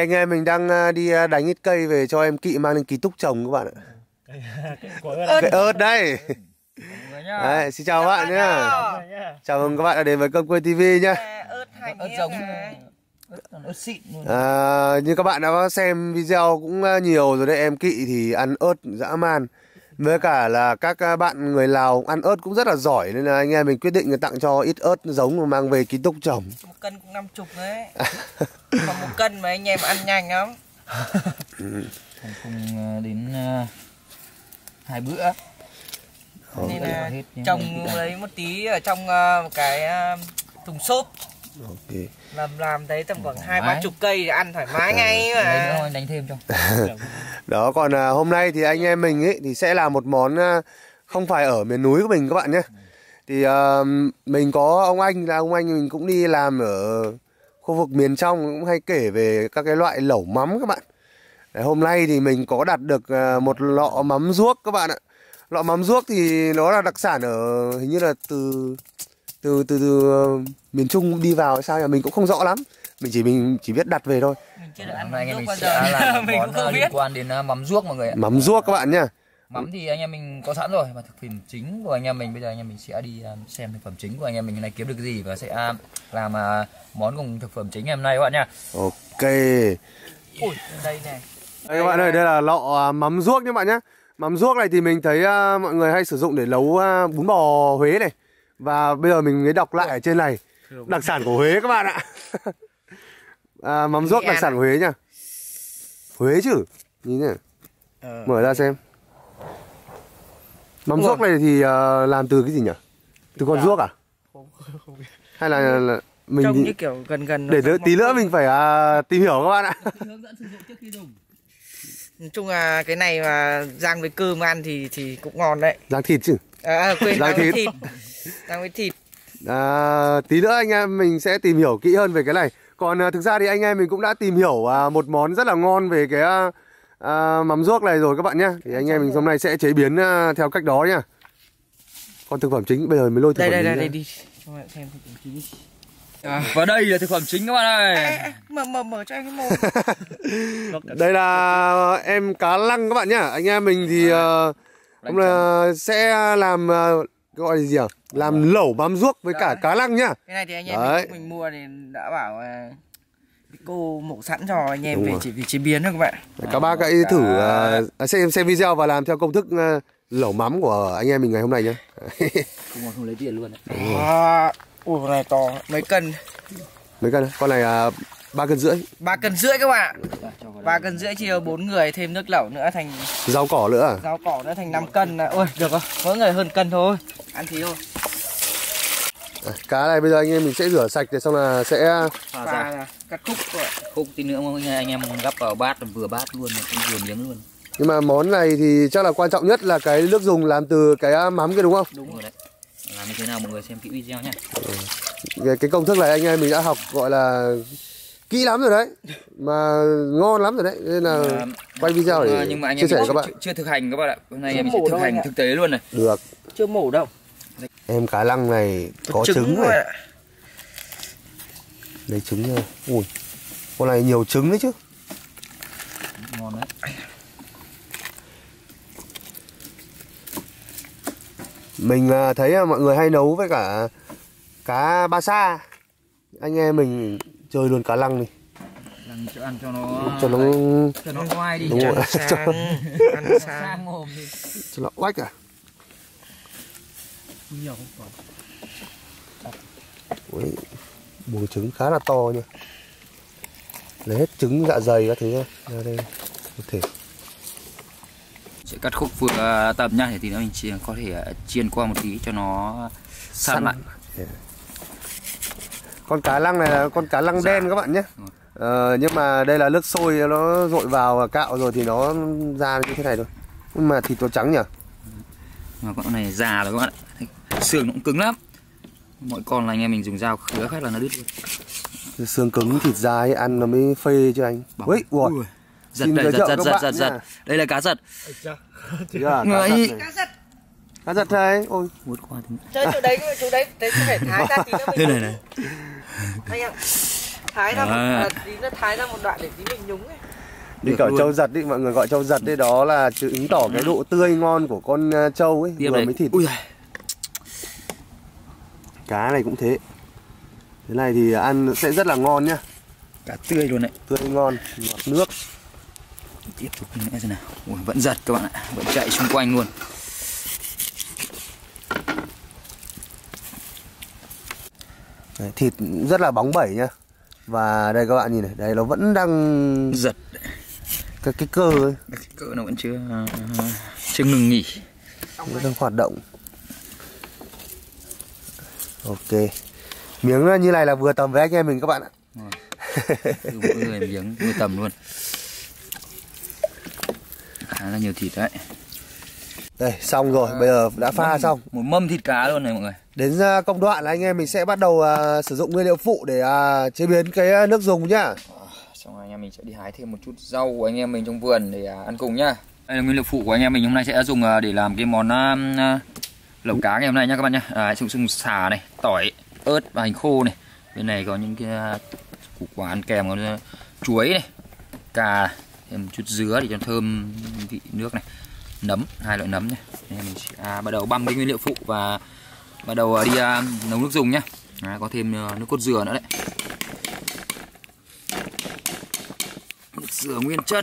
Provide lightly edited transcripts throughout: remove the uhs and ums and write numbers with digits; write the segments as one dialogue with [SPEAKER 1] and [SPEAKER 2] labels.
[SPEAKER 1] anh em mình đang đi đánh ít cây về cho em Kỵ mang lên ký túc trồng các bạn ạ. Cây ớt đây. Đấy, xin chào các bạn nhá. Chào mừng các bạn đã đến với Cơm Quê TV nhá.
[SPEAKER 2] Ớt giống ớt xịn luôn.
[SPEAKER 1] Như các bạn đã xem video cũng nhiều rồi đấy, em Kỵ thì ăn ớt dã man. Với cả là các bạn người Lào ăn ớt cũng rất là giỏi, nên là anh em mình quyết định tặng cho ít ớt giống mà mang về ký túc trồng.
[SPEAKER 2] 1 cân cũng 50 đấy. Còn 1 cân mà anh em ăn nhanh lắm. Không đến 2 bữa. Nên là trồng lấy một tí ở trong một cái thùng xốp.
[SPEAKER 1] Okay.
[SPEAKER 2] Làm đấy tầm khoảng 20-30 cây thì ăn thoải mái ngay mà. Đấy nữa đánh thêm cho.
[SPEAKER 1] Đó, còn hôm nay thì anh em mình ấy thì sẽ làm một món không phải ở miền núi của mình các bạn nhé. Thì mình có ông anh mình cũng đi làm ở khu vực miền trong, cũng hay kể về các cái loại lẩu mắm các bạn. Đấy, hôm nay thì mình có đặt được một lọ mắm ruốc các bạn ạ. Lọ mắm ruốc thì nó là đặc sản ở hình như là từ miền Trung đi vào hay sao, mình cũng không rõ lắm. Mình chỉ biết đặt về thôi.
[SPEAKER 2] Mình chưa được ăn mắm ruốc bao giờ. Mình cũng không biết. Liên quan đến mắm ruốc mọi người ạ.
[SPEAKER 1] Mắm ruốc các bạn nhá.
[SPEAKER 2] Mắm thì anh em mình có sẵn rồi, và thực phẩm chính của anh em mình bây giờ anh em mình sẽ đi xem thực phẩm chính của anh em mình hôm nay kiếm được cái gì và sẽ làm món cùng thực phẩm chính ngày hôm nay các bạn nha.
[SPEAKER 1] Ok.
[SPEAKER 2] Ui, đây này.
[SPEAKER 1] Đây các bạn ơi, đây là lọ mắm ruốc nhé bạn nhé. Mắm ruốc này thì mình thấy mọi người hay sử dụng để nấu bún bò Huế này. Và bây giờ mình mới đọc lại ở trên này, đặc sản của Huế các bạn ạ. Mắm ruốc đặc sản của Huế nha. Huế chứ. Nhìn nhá. Mở ra xem. Mắm ruốc này thì làm từ cái gì nhỉ? Từ con ruốc à?
[SPEAKER 2] Không biết.
[SPEAKER 1] Hay là mình
[SPEAKER 2] trông như kiểu gần
[SPEAKER 1] để tí nữa mình phải tìm hiểu các bạn ạ.
[SPEAKER 2] Hướng dẫn sử dụng trước khi dùng. Nói chung là cái này mà rang với cơm ăn thì cũng ngon đấy.
[SPEAKER 1] Rang thịt chứ?
[SPEAKER 2] Quên, rang với thịt. Rang với thịt.
[SPEAKER 1] Tí nữa anh em mình sẽ tìm hiểu kỹ hơn về cái này. Còn thực ra thì anh em mình cũng đã tìm hiểu một món rất là ngon về cái mắm ruốc này rồi các bạn nhé. Thì anh em mình hôm nay sẽ chế biến theo cách đó nha. Còn thực phẩm chính bây giờ mới lôi thực phẩm chính
[SPEAKER 2] đây đi. Cho bạn xem thực phẩm chính. Và đây là thực phẩm chính các bạn ơi. Mở cho anh cái mồm.
[SPEAKER 1] Đây là em cá lăng các bạn nhá. Anh em mình thì hôm là sẽ làm gọi là gì à? Làm lẩu mắm ruốc với cả cá lăng nhá.
[SPEAKER 2] Cái này thì anh em mình mua thì đã bảo cô mổ sẵn cho anh em về chỉ vì chế biến thôi các bạn.
[SPEAKER 1] Các bác hãy thử xem video và làm theo công thức lẩu mắm của anh em mình ngày hôm nay nhá.
[SPEAKER 2] Không lấy tiền luôn đấy. Ui, con này to, mấy cân?
[SPEAKER 1] Mấy cân? Con này 3,5 cân.
[SPEAKER 2] 3,5 cân các bạn ạ. 3,5 cân chia 4 người, thêm nước lẩu nữa thành
[SPEAKER 1] rau cỏ nữa à?
[SPEAKER 2] Rau cỏ nữa thành 5 cân. Ôi, được rồi, mỗi người hơn cân thôi. Ăn tí thôi.
[SPEAKER 1] Cá này bây giờ anh em mình sẽ rửa sạch để xong là sẽ
[SPEAKER 2] cắt khúc rồi. Khúc tí nữa anh em gắp vào bát vừa bát luôn, vừa miếng luôn.
[SPEAKER 1] Nhưng mà món này thì chắc là quan trọng nhất là cái nước dùng làm từ cái mắm kia đúng không?
[SPEAKER 2] Đúng rồi đấy. Làm như thế nào mọi người xem kỹ video nhé.
[SPEAKER 1] Cái công thức này anh em mình đã học gọi là kỹ lắm rồi đấy, mà ngon lắm rồi đấy, nên là quay video để
[SPEAKER 2] nhưng mà anh
[SPEAKER 1] chia sẻ các bạn.
[SPEAKER 2] Chưa thực hành các bạn ạ. Hôm nay em sẽ thực hành thực tế luôn này.
[SPEAKER 1] Được.
[SPEAKER 2] Chưa mổ đâu.
[SPEAKER 1] Em cá lăng này có trứng này. Lấy trứng nha. Ui, con này nhiều trứng đấy chứ.
[SPEAKER 2] Ngon đấy.
[SPEAKER 1] Mình thấy mọi người hay nấu với cả cá ba sa. Anh em mình chơi luôn cá lăng đi.
[SPEAKER 2] Lăng cho ăn cho nó ngoai đi.
[SPEAKER 1] Đúng rồi.
[SPEAKER 2] Ăn sang mồm đi.
[SPEAKER 1] Cho nó oách à.
[SPEAKER 2] Nhiều không còn.
[SPEAKER 1] Ui, buồng trứng khá là to nha. Lấy hết trứng dạ dày các thứ ra đây có thể.
[SPEAKER 2] Sẽ cắt khúc vừa tầm nha, thì nó mình có thể chiên qua một tí cho nó săn lại.
[SPEAKER 1] Con cá lăng này là con cá lăng đen các bạn nhé. Nhưng mà đây là nước sôi nó dội vào và cạo rồi thì nó ra như thế này thôi. Nhưng mà thịt nó trắng nhỉ.
[SPEAKER 2] Mà con này già rồi các bạn ạ. Xương nó cũng cứng lắm. Mỗi con là anh em mình dùng dao khứa phát là nó đứt luôn.
[SPEAKER 1] Xương cứng thịt dai ăn nó mới phê chứ anh. Ui, ui.
[SPEAKER 2] Giật đây, giật. Đây là cá giật.
[SPEAKER 1] Cá giật đây. Ôi,
[SPEAKER 2] một con.
[SPEAKER 3] Chơi chỗ đấy phải thái ra tí nữa mình.
[SPEAKER 2] Đây này.
[SPEAKER 3] Thái ra tí nữa thái ra một đoạn để tí mình nhúng ấy.
[SPEAKER 1] Đi cỏ trâu giật đi, mọi người gọi trâu giật đấy, đó là chứng tỏ cái độ tươi ngon của con trâu ấy, vừa mới thịt.
[SPEAKER 2] Ui.
[SPEAKER 1] Cá này cũng thế. Thế này thì ăn sẽ rất là ngon nhá.
[SPEAKER 2] Cá tươi luôn đấy.
[SPEAKER 1] Tươi ngon, ngọt nước.
[SPEAKER 2] Tiếp tục nữa xem nào. Ui, vẫn giật các bạn ạ, vẫn chạy xung quanh luôn.
[SPEAKER 1] Đấy, thịt rất là bóng bẩy nhá. Và đây các bạn nhìn này, đây nó vẫn đang
[SPEAKER 2] giật.
[SPEAKER 1] Cái cơ ấy.
[SPEAKER 2] Cái cơ nó vẫn chưa ngừng nghỉ.
[SPEAKER 1] Nó đang hoạt động. Ok. Miếng như này là vừa tầm với anh em mình các bạn ạ.
[SPEAKER 2] Mỗi người miếng vừa tầm luôn. Khá là nhiều thịt đấy.
[SPEAKER 1] Đây, xong rồi, bây giờ đã pha xong.
[SPEAKER 2] Một mâm thịt cá luôn này mọi người.
[SPEAKER 1] Đến công đoạn là anh em mình sẽ bắt đầu sử dụng nguyên liệu phụ để chế biến cái nước dùng nhá.
[SPEAKER 2] Xong rồi anh em mình sẽ đi hái thêm một chút rau của anh em mình trong vườn để ăn cùng nhá. Đây là nguyên liệu phụ của anh em mình hôm nay sẽ dùng để làm cái món lẩu cá ngày hôm nay nhá các bạn nhá. Dùng sả này, tỏi, ớt và hành khô này. Bên này có những cái củ quả ăn kèm, có chuối này, cà, thêm một chút dứa để cho thơm vị nước này, nấm, 2 loại nấm này. Anh em mình sẽ bắt đầu băm cái nguyên liệu phụ và bắt đầu đi nấu nước dùng nhá. Có thêm nước cốt dừa nữa đấy. Nước dừa nguyên chất.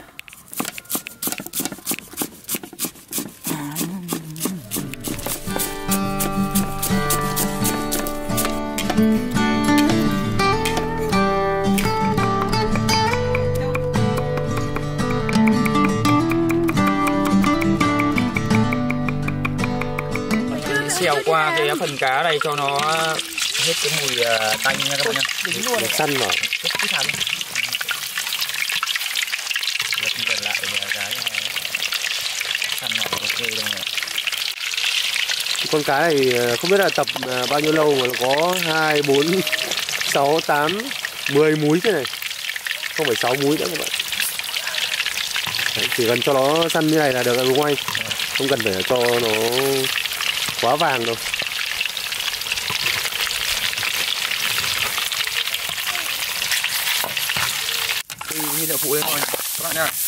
[SPEAKER 2] Xèo qua cái phần cá này cho nó hết cái mùi tanh nha các bạn nha.
[SPEAKER 1] Dính luôn để săn vào.
[SPEAKER 2] Lật lại cái săn vào ok luôn rồi.
[SPEAKER 1] Con cá này không biết là tập bao nhiêu lâu mà nó có 2, 4, 6, 8, 10 múi thế này. Không phải 6 múi nữa các bạn. Đấy, chỉ cần cho nó săn như này là được đúng không anh? Không cần phải cho nó quá vàng đâu.
[SPEAKER 2] Nguyên liệu phụ lên thôi các bạn nha.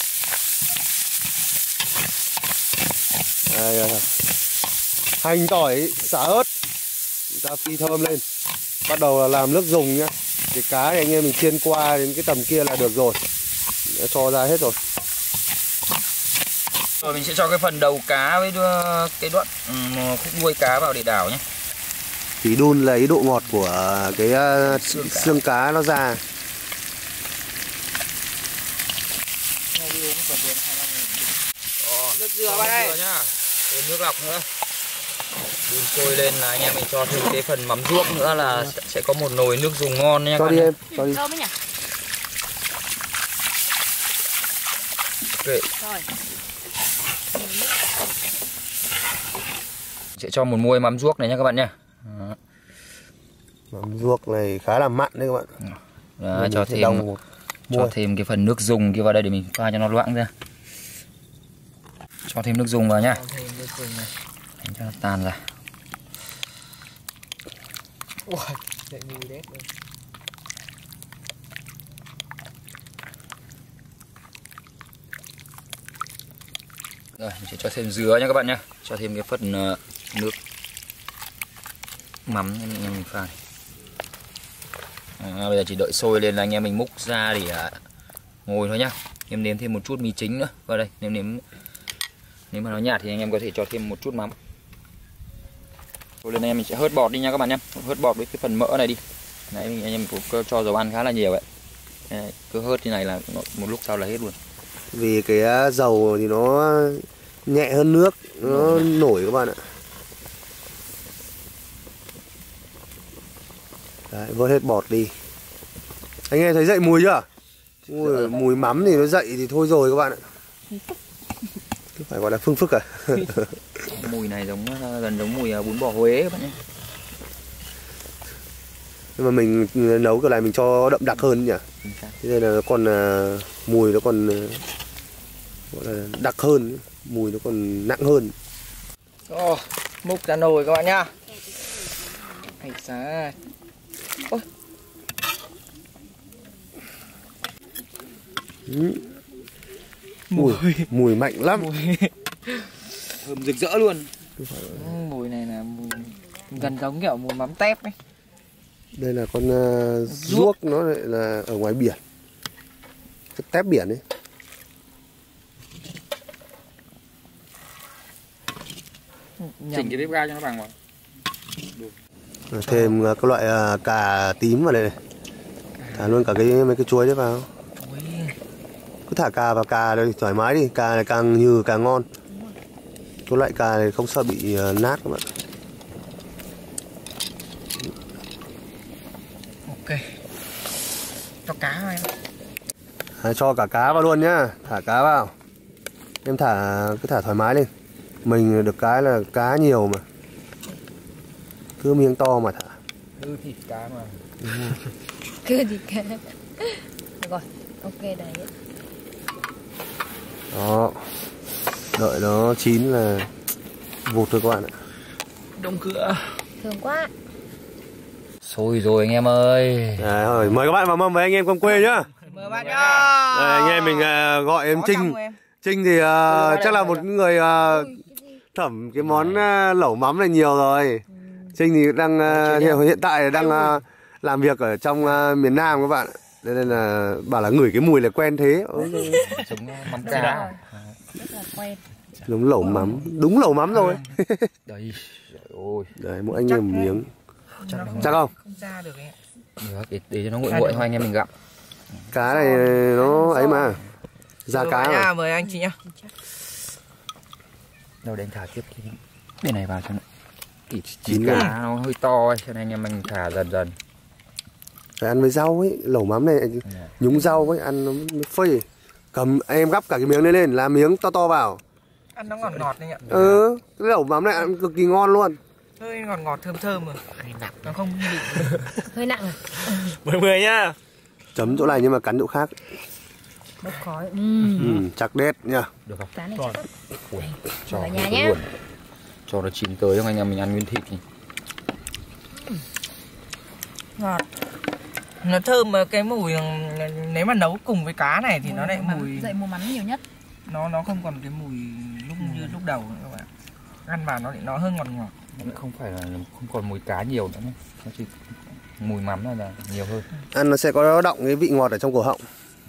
[SPEAKER 1] Đây, hành, tỏi, xả ớt, gia phi thơm lên. Bắt đầu là làm nước dùng nhá. Cái cá này anh em mình chiên qua đến cái tầm kia là được rồi. Đã cho ra hết rồi.
[SPEAKER 2] Rồi mình sẽ cho cái phần đầu cá với cái đoạn khúc đuôi cá vào để đảo nhé.
[SPEAKER 1] Thì đun lấy độ ngọt của cái xương cá nó ra.
[SPEAKER 3] Nước dừa vào đây
[SPEAKER 2] nhá. Thêm nước lọc nữa. Đun sôi lên là anh em mình cho thêm cái phần mắm ruốc nữa là sẽ có một nồi nước dùng ngon nha.
[SPEAKER 1] Cho đi em, cho đi.
[SPEAKER 2] Ok. Rồi. Sẽ cho một muôi mắm ruốc này nha các bạn nha.
[SPEAKER 1] Mắm ruốc này khá là mặn đấy các bạn.
[SPEAKER 2] Đó, cho thêm cái phần nước dùng kia vào đây để mình pha cho nó loãng ra. Cho thêm nước dùng vào nha. Đánh cho nó tan ra. Rồi mình sẽ cho thêm dứa nha các bạn nhé. Cho thêm cái phần nước mắm anh em mình pha này. Bây giờ chỉ đợi sôi lên là anh em mình múc ra để ngồi thôi nhá. Em nếm thêm một chút mì chính nữa vào đây. Nếu mà nó nhạt thì anh em có thể cho thêm một chút mắm. Rồi lên anh em mình sẽ hớt bọt đi nha các bạn nhé. Hớt bọt với cái phần mỡ này đi. Đấy, anh em cũng cho dầu ăn khá là nhiều vậy. Đấy, cứ hớt như này là một lúc sau là hết luôn.
[SPEAKER 1] Vì cái dầu thì nó nhẹ hơn nước, nó nổi các bạn ạ. Đấy, vớt hết bọt đi. Anh em thấy dậy mùi chưa? Mùi mắm thì nó dậy thì thôi rồi các bạn ạ. Cứ phải gọi là phương phức à.
[SPEAKER 2] Mùi này gần giống mùi bún bò Huế các bạn nhé.
[SPEAKER 1] Nhưng mà mình nấu kiểu này mình cho đậm đặc hơn nhỉ. Thế nên là còn mùi nó còn gọi là đặc hơn, mùi nó còn nặng hơn.
[SPEAKER 3] Múc ra nồi các bạn nhá. Hay xa. Ôi.
[SPEAKER 1] Mùi mạnh lắm.
[SPEAKER 2] Thơm rực rỡ luôn.
[SPEAKER 3] Mùi này là mùi gần giống kiểu mùi mắm tép ấy.
[SPEAKER 1] Đây là con ruốc, nó lại là ở ngoài biển, cái tép biển ấy.
[SPEAKER 2] Chỉnh cái bếp ga cho nó bằng vào.
[SPEAKER 1] Thêm các loại cà tím vào đây này. Thả luôn cả mấy cái chuối đấy vào. Cứ thả cà vào, cà đây thoải mái đi, cà này càng nhừ càng ngon. Cái loại cà này không sợ bị nát các bạn.
[SPEAKER 3] Ok. Cho cá vào em.
[SPEAKER 1] Cho cả cá vào luôn nhá, thả cá vào. Em cứ thả thoải mái lên. Mình được cái là cá nhiều mà. Cứ miếng to mà thả.
[SPEAKER 2] Cứ thịt cá mà.
[SPEAKER 4] Cứ thịt cá. Được rồi, ok đấy.
[SPEAKER 1] Đó. Đợi nó chín là vụt thôi các bạn ạ.
[SPEAKER 3] Đóng cửa.
[SPEAKER 4] Thương quá.
[SPEAKER 2] Sôi rồi anh em ơi.
[SPEAKER 1] Rồi, mời các bạn vào mâm với anh em con quê nhá.
[SPEAKER 3] Mời bạn nhá.
[SPEAKER 1] Anh em mình gọi em Trinh. Trinh thì chắc là một người thẩm cái món lẩu mắm này nhiều rồi. Trinh thì đang hiện tại đang làm việc ở trong miền Nam các bạn. Nên là bảo là ngửi cái mùi là quen thế.
[SPEAKER 2] Giống mắm cá.
[SPEAKER 4] Rất là quen.
[SPEAKER 1] Giống lẩu mắm, đúng lẩu mắm rồi.
[SPEAKER 2] Đấy, ôi.
[SPEAKER 1] Đấy, mỗi anh em một miếng. Chắc không?
[SPEAKER 3] Không ra được ấy.
[SPEAKER 2] Được, để cho nó nguội nguội thôi anh em mình gặm.
[SPEAKER 1] Cá này nó ấy mà. Da cá
[SPEAKER 3] nha,
[SPEAKER 1] mà.
[SPEAKER 3] mời anh chị nhá.
[SPEAKER 2] Đâu để anh thả tiếp cái bên này vào cho nó chín cá nó hơi to ấy, cho nên anh em mình thả dần dần.
[SPEAKER 1] Phải ăn với rau ấy, lẩu mắm này nhúng rau ấy ăn nó mới phê. Cầm em gắp cả cái miếng này lên, làm miếng to to vào.
[SPEAKER 3] Ăn nó ngọt ngọt đấy ạ.
[SPEAKER 1] Cái lẩu mắm này ăn cực kỳ ngon luôn.
[SPEAKER 3] Hơi ngọt ngọt thơm thơm mà. Nó không bị
[SPEAKER 4] Hơi nặng à?
[SPEAKER 3] 10 nhá.
[SPEAKER 1] Chấm chỗ này nhưng mà cắn chỗ khác.
[SPEAKER 4] Bốc khói.
[SPEAKER 1] Chắc đét nha.
[SPEAKER 2] Được không?
[SPEAKER 4] Cá này chắc lắm.
[SPEAKER 2] Ui, cho
[SPEAKER 4] ở
[SPEAKER 2] nó
[SPEAKER 4] nhà nhé.
[SPEAKER 2] luôn. Cho nó chín tới cho anh em mình ăn nguyên thịt thì.
[SPEAKER 3] Ngọt. Nó thơm mà cái mùi nếu mà nấu cùng với cá này thì nó lại mùi
[SPEAKER 4] dậy mùi mắm nhiều nhất.
[SPEAKER 3] Nó không còn cái mùi như lúc đầu nữa các bạn. Ăn vào nó hơi ngọt ngọt.
[SPEAKER 2] Nó không phải là không còn mùi cá nhiều nữa nhé. Nó chỉ mùi mắm là nhiều hơn.
[SPEAKER 1] Ăn nó sẽ có đọng cái vị ngọt ở trong cổ họng.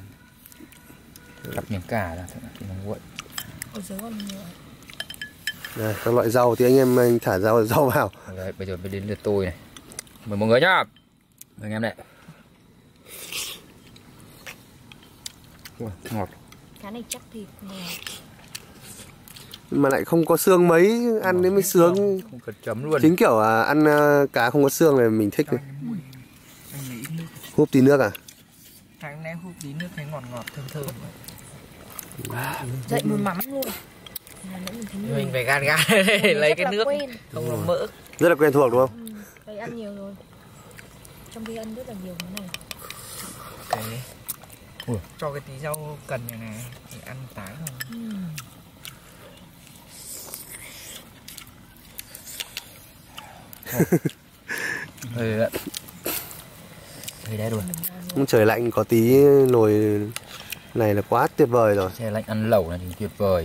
[SPEAKER 2] Cắt miếng cà ra thì nó nguội.
[SPEAKER 4] Ở dưới còn nhiều.
[SPEAKER 1] Đây, các loại rau thì anh em mình thả rau vào.
[SPEAKER 2] Đấy, bây giờ mới đến lượt tôi này. Mời mọi người nhá. Mời anh em này. Ui, ngọt.
[SPEAKER 4] Cá này chắc thịt nè.
[SPEAKER 1] Mà lại không có xương mấy, ăn đến mới sướng.
[SPEAKER 2] Không cần chấm luôn.
[SPEAKER 1] Chính kiểu ăn cá không có xương này mình thích này. Húp tí nước à?
[SPEAKER 3] Tháng nay hút tí nước thấy ngọt ngọt thơm thơm.
[SPEAKER 4] Dậy mùi mắm luôn.
[SPEAKER 3] Mình phải gan lấy cái nước không có mỡ.
[SPEAKER 1] Rất là quen thuộc đúng không?
[SPEAKER 4] Đây ăn nhiều rồi. Trong khi ăn rất là nhiều cái này.
[SPEAKER 3] Cho cái tí rau cần này này để ăn tái rồi.
[SPEAKER 2] Đây đấy luôn.
[SPEAKER 1] Trời lạnh có tí nồi này là quá tuyệt vời rồi.
[SPEAKER 2] Trời lạnh ăn lẩu này thì tuyệt vời.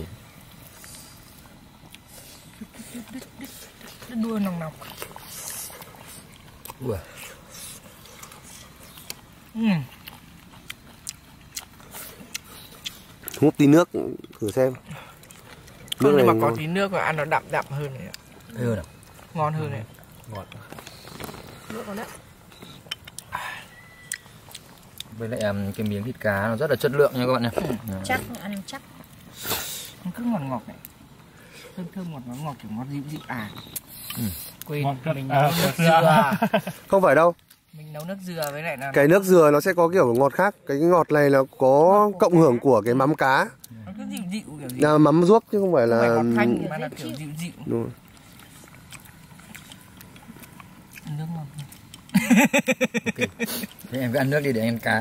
[SPEAKER 3] Đua nồng nọc.
[SPEAKER 2] Ui.
[SPEAKER 1] Húp tí nước thử xem.
[SPEAKER 3] Không, nhưng mà có
[SPEAKER 1] ngon.
[SPEAKER 3] tí nước và ăn nó đậm đậm hơn này.
[SPEAKER 2] Hơn à?
[SPEAKER 3] Ngon hơn này.
[SPEAKER 2] Ngọt.
[SPEAKER 4] Nước còn đấy.
[SPEAKER 2] Với lại cái miếng thịt cá nó rất là chất lượng nha các bạn nhé.
[SPEAKER 4] Chắc, ăn chắc.
[SPEAKER 3] Nó cứ ngọt ngọt này. Thơm thơm ngọt ngọt kiểu ngọt dịu dịu à. Quên, mình nấu nước dừa.
[SPEAKER 1] Không phải đâu.
[SPEAKER 3] Mình nấu nước dừa với lại là
[SPEAKER 1] Cái nước dừa nó sẽ có kiểu ngọt khác. Cái ngọt này là có cộng hưởng của cái mắm cá.
[SPEAKER 3] nó cứ dịu dịu kiểu gì.
[SPEAKER 1] Là mắm ruốc chứ không phải
[SPEAKER 3] Không phải
[SPEAKER 1] là...
[SPEAKER 3] ngọt thanh mà là kiểu dịu dịu.
[SPEAKER 1] Đúng rồi.
[SPEAKER 3] Nước ngọt.
[SPEAKER 2] Okay. Thế em cứ ăn nước đi để em ăn cá.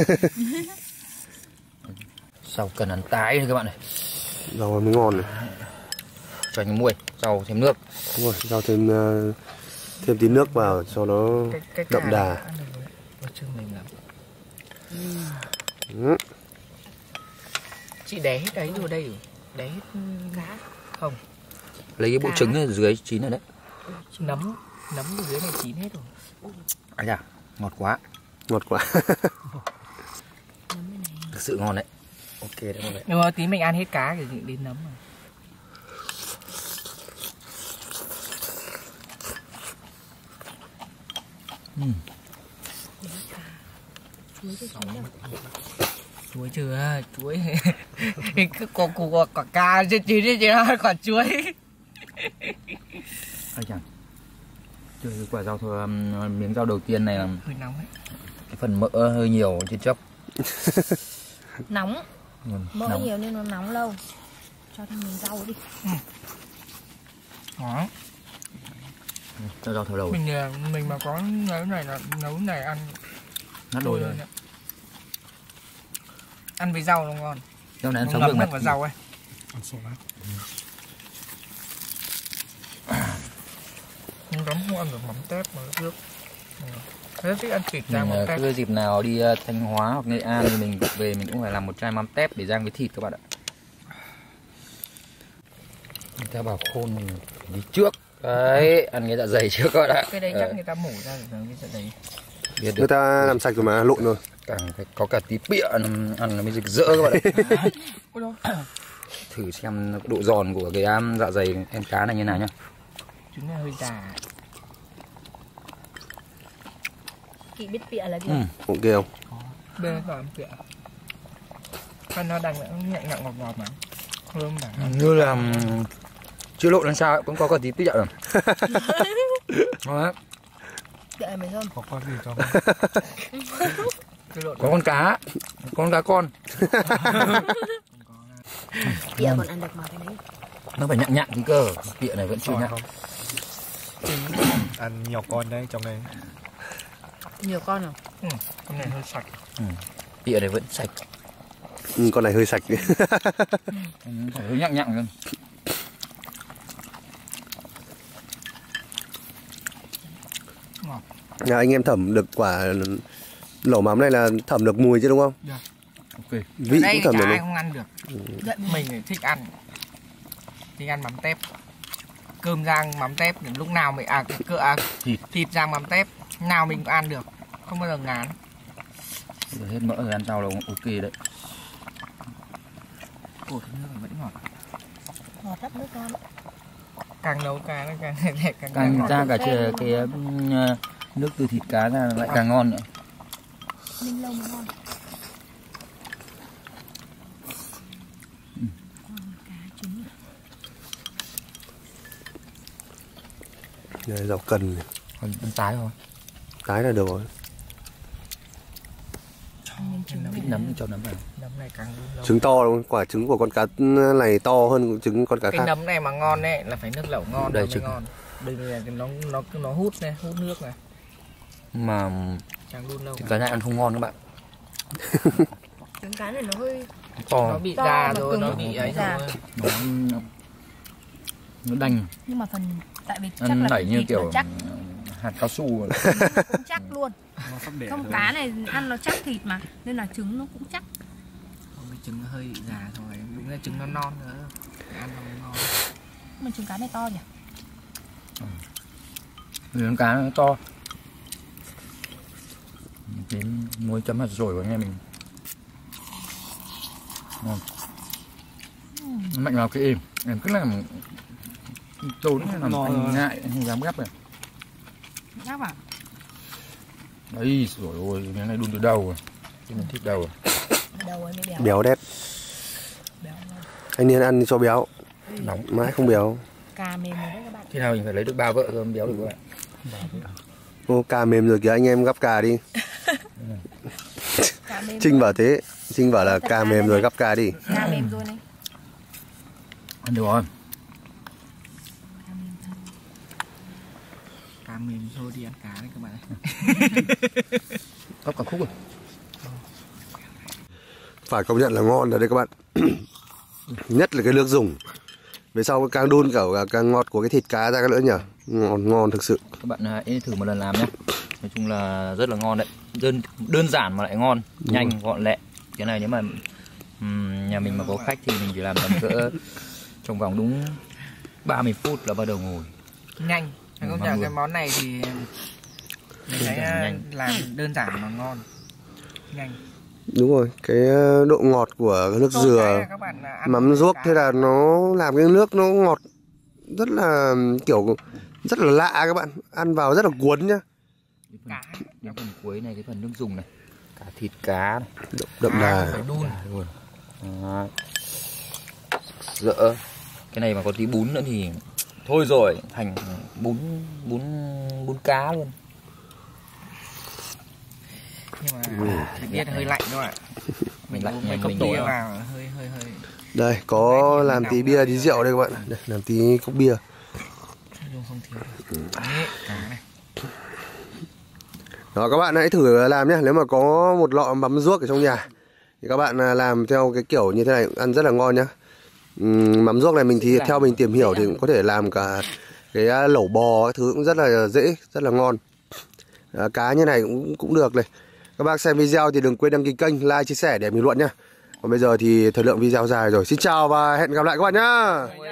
[SPEAKER 2] Sau cần ăn tái thôi các bạn này.
[SPEAKER 1] Rau mới ngon này.
[SPEAKER 2] Cho anh muối, rau thêm nước.
[SPEAKER 1] Đúng rồi, rau thêm tí nước vào cho nó đậm đà.
[SPEAKER 3] Ăn được rồi. Cho mình làm. Chị đẻ hết đấy rồi đây rồi. Đẻ hết cá. Không.
[SPEAKER 2] Lấy cái bộ trứng ở dưới chín rồi đấy.
[SPEAKER 3] Nấm ở dưới này chín hết rồi.
[SPEAKER 2] À dạ, ngọt quá.
[SPEAKER 1] Ngọt quá.
[SPEAKER 2] Thực sự ngon đấy. Ok đấy mọi người.
[SPEAKER 3] Nhưng mà tí mình ăn hết cá thì đến nấm rồi. Chuối chưa? Chuối cứ có quả ca chứ chín chứ còn chuối.
[SPEAKER 2] À chẳng. Chưa cái quả rau thôi, miếng rau đầu tiên này là
[SPEAKER 3] hơi nóng ấy.
[SPEAKER 2] cái phần mỡ hơi nhiều trên chốc.
[SPEAKER 4] Nóng. Mỡ
[SPEAKER 2] nóng.
[SPEAKER 4] nhiều nên nó nóng lâu. Cho thêm miếng rau đi.
[SPEAKER 3] Đó.
[SPEAKER 2] Cho rau thầu đầu.
[SPEAKER 3] Mình mà có nấu này ăn
[SPEAKER 2] Nát đôi rồi.
[SPEAKER 3] Ăn với rau nó ngon.
[SPEAKER 2] Rau này ăn
[SPEAKER 3] Nó
[SPEAKER 2] sống
[SPEAKER 3] ngấm
[SPEAKER 2] được này.
[SPEAKER 3] vào rau ấy. Ăn sổ lắm. Nhưng lắm không ăn được mắm tép mà nước. Rất thích ăn thịt rang mắm tép.
[SPEAKER 2] Cứ dịp nào đi Thanh Hóa hoặc Nghệ An thì mình về mình cũng phải làm một chai mắm tép để rang với thịt các bạn ạ. Người ta bảo khôn mình đi trước. Đấy, ăn cái dạ dày trước các bạn ạ.
[SPEAKER 3] Cái đấy chắc người ta mổ ra được cái dạ dày.
[SPEAKER 2] Biết được.
[SPEAKER 1] Người ta làm sạch rồi mà, lộn rồi.
[SPEAKER 2] Càng phải có cả tí bịa ăn nó mới rực rỡ các bạn ạ. Thử xem độ giòn của cái dạ dày em cá này như nào nhá.
[SPEAKER 3] Trứng này hơi già.
[SPEAKER 4] Chị biết bịa là gì?
[SPEAKER 1] Ok không?
[SPEAKER 3] Bên đó ăn bịa. Con nó đang nhẹ nhàng ngọt ngọt mà. Thơm mà.
[SPEAKER 2] Như là chưa lộn làm sao ấy, cũng có cả tí bịa rồi. Đó.
[SPEAKER 4] Bịa mình không?
[SPEAKER 3] Có con gì không?
[SPEAKER 2] Có con cá con.
[SPEAKER 4] Bịa còn ăn được mà cái đấy.
[SPEAKER 2] Nó phải nhặn tí cơ, bịa này vẫn chưa nhặn.
[SPEAKER 5] Ăn nhiều con đấy trong này.
[SPEAKER 4] Nhiều con không?
[SPEAKER 3] Con này hơi sạch.
[SPEAKER 2] Bịa này vẫn sạch.
[SPEAKER 1] Con này hơi sạch.
[SPEAKER 2] Phải hơi nhặn cơ.
[SPEAKER 3] Ngọt.
[SPEAKER 1] Nhà anh em thẩm được quả lẩu mắm này là thẩm được mùi chứ đúng không?
[SPEAKER 3] Được.
[SPEAKER 2] Ok.
[SPEAKER 1] Vị
[SPEAKER 3] Đây
[SPEAKER 1] cũng thẩm
[SPEAKER 3] chả
[SPEAKER 1] được
[SPEAKER 3] ai
[SPEAKER 1] luôn.
[SPEAKER 3] không ăn được. Mình thì thích ăn. Thích ăn mắm tép. Cơm rang mắm tép thì lúc nào mình thịt rang mắm tép nào mình cũng ăn được, không bao giờ ngán.
[SPEAKER 2] Hết mỡ rồi ăn rau là ok đấy.
[SPEAKER 3] Ủa cái nước này vẫn ngọt.
[SPEAKER 4] Ngọt lắm nước cam.
[SPEAKER 3] Càng nấu cá nó càng
[SPEAKER 2] Càng
[SPEAKER 3] ngọt.
[SPEAKER 2] ra cả cái nước từ thịt cá ra lại càng ngon nữa.
[SPEAKER 4] Ninh lâu mới ngon.
[SPEAKER 1] Đây, rau cần này.
[SPEAKER 2] Còn ăn tái thôi.
[SPEAKER 1] Tái là được rồi.
[SPEAKER 2] Thích nấm thì cho nấm vào.
[SPEAKER 3] Nấm này càng lâu.
[SPEAKER 1] Trứng to đúng không? Quả trứng của con cá này to hơn trứng con cá
[SPEAKER 3] Cái
[SPEAKER 1] khác.
[SPEAKER 3] nấm này mà ngon đấy là phải nước lẩu ngon
[SPEAKER 2] Đây
[SPEAKER 3] nó mới ngon. Đây là cái nó hút này, hút nước này.
[SPEAKER 2] Mà
[SPEAKER 3] Càng đun lâu.
[SPEAKER 2] thịt cá này ăn không ngon các bạn.
[SPEAKER 4] Trứng cá này nó hơi
[SPEAKER 2] To.
[SPEAKER 3] Nó bị
[SPEAKER 4] to
[SPEAKER 3] già
[SPEAKER 4] mà
[SPEAKER 3] rồi,
[SPEAKER 4] cứng.
[SPEAKER 3] nó bị ấy
[SPEAKER 4] Già.
[SPEAKER 3] rồi.
[SPEAKER 2] Nó đanh.
[SPEAKER 4] nhưng mà phần tại vì chắc
[SPEAKER 2] Ăn
[SPEAKER 4] là
[SPEAKER 2] nảy như
[SPEAKER 4] thịt
[SPEAKER 2] kiểu
[SPEAKER 4] nó chắc
[SPEAKER 2] hạt cao su.
[SPEAKER 4] cũng chắc luôn.
[SPEAKER 5] Nó sắp để
[SPEAKER 4] Không
[SPEAKER 5] rồi.
[SPEAKER 4] cá này ăn nó chắc thịt mà nên là trứng nó cũng chắc.
[SPEAKER 3] Cái trứng nó hơi bị già thôi, đúng là trứng nó non nữa. Ăn nó ngon.
[SPEAKER 4] Mà trứng cá này to nhỉ?
[SPEAKER 2] Con cá nó to. Đến muối chấm hạt rồi của anh em mình. Ngon. Nó mạnh vào cái im. Em cứ làm trốn làm anh ngại không dám gắp này.
[SPEAKER 4] Chắc à?
[SPEAKER 2] Đấy rồi ôi miếng này đun từ đầu rồi. Chứ mình thích đầu rồi.
[SPEAKER 4] Đầu ấy mới béo.
[SPEAKER 1] Béo đét.
[SPEAKER 4] Béo ngon.
[SPEAKER 1] Anh nên ăn cho béo.
[SPEAKER 2] Nóng.
[SPEAKER 1] Mãi không béo.
[SPEAKER 4] Cá mềm rồi đấy các bạn.
[SPEAKER 2] Thế nào mình phải lấy được 3 vợ rồi mới béo được các bạn.
[SPEAKER 1] Ô, cà mềm rồi kìa, anh em gắp cà đi.
[SPEAKER 4] Cá mềm
[SPEAKER 1] Trinh
[SPEAKER 4] rồi.
[SPEAKER 1] bảo thế. Trinh bảo là
[SPEAKER 4] Thật
[SPEAKER 1] cà
[SPEAKER 4] ra
[SPEAKER 1] mềm
[SPEAKER 4] đây
[SPEAKER 1] rồi
[SPEAKER 4] này.
[SPEAKER 1] gắp cà đi.
[SPEAKER 4] Cá mềm rồi này.
[SPEAKER 2] Ăn được rồi.
[SPEAKER 3] Cá mềm thôi đi ăn cá đấy các bạn ơi.
[SPEAKER 2] Gắp cả khúc rồi.
[SPEAKER 1] Phải công nhận là ngon rồi đấy các bạn. Nhất là cái nước dùng. Về sau càng đun càng ngọt của cái thịt cá ra cái nữa nhỉ. Ngon thực sự.
[SPEAKER 2] Các bạn hãy thử một lần làm nhé. Nói chung là rất là ngon đấy. Đơn giản mà lại ngon, nhanh, gọn lẹ. Cái này nếu mà Nhà mình mà có khách thì mình chỉ làm tầm cỡ trong vòng đúng 30 phút là bắt đầu ngồi.
[SPEAKER 3] Nhanh. Công nhận cái món này thì mình thấy làm đơn giản mà ngon. Nhanh.
[SPEAKER 1] Đúng rồi, cái độ ngọt của cái nước dừa, mắm ruốc thế là nó làm cái nước nó ngọt rất là kiểu rất là lạ các bạn, ăn vào rất là cuốn nhá.
[SPEAKER 2] Cái phần cuối này, cái phần nước dùng này, cả thịt cá này,
[SPEAKER 1] đậm đà
[SPEAKER 2] luôn. Dỡ. Cái này mà có tí bún nữa thì thôi rồi, thành bún cá luôn.
[SPEAKER 3] Nhưng mà biết hơi lạnh các bạn. Mình lạnh mấy cốc bia vào hơi.
[SPEAKER 1] Đây có làm tí bia tí rượu đây các bạn. Đây làm tí cốc bia.
[SPEAKER 3] Không thiếu được. Đấy, cá này.
[SPEAKER 1] Đó các bạn hãy thử làm nhé. Nếu mà có một lọ mắm ruốc ở trong nhà thì các bạn làm theo cái kiểu như thế này ăn rất là ngon nhá. Mắm ruốc này mình thì theo mình tìm hiểu thì cũng có thể làm cả cái lẩu bò cái thứ cũng rất là dễ, rất là ngon. Cá như này cũng được này. Các bác xem video thì đừng quên đăng ký kênh, like, chia sẻ để bình luận nhá. Còn bây giờ thì thời lượng video dài rồi. Xin chào và hẹn gặp lại các bạn nhá.